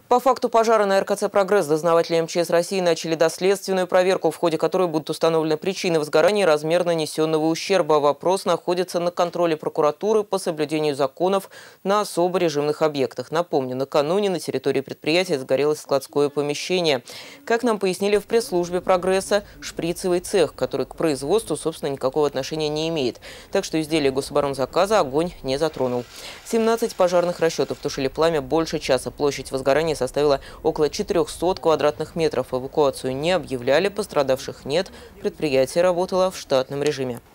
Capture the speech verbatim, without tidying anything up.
По факту пожара на эр ка цэ «Прогресс» дознаватели эм че эс России начали доследственную проверку, в ходе которой будут установлены причины возгорания и размер нанесенного ущерба. Вопрос находится на контроле прокуратуры по соблюдению законов на особо режимных объектах. Напомню, накануне на территории предприятия сгорелось складское помещение. Как нам пояснили в пресс-службе «Прогресса», шприцевый цех, который к производству, собственно, никакого отношения не имеет. Так что изделие гособоронзаказа огонь не затронул. семнадцать пожарных расчетов тушили пламя больше часа. Площадь возгорания составила около четырёхсот квадратных метров. Эвакуацию не объявляли, пострадавших нет. Предприятие работало в штатном режиме.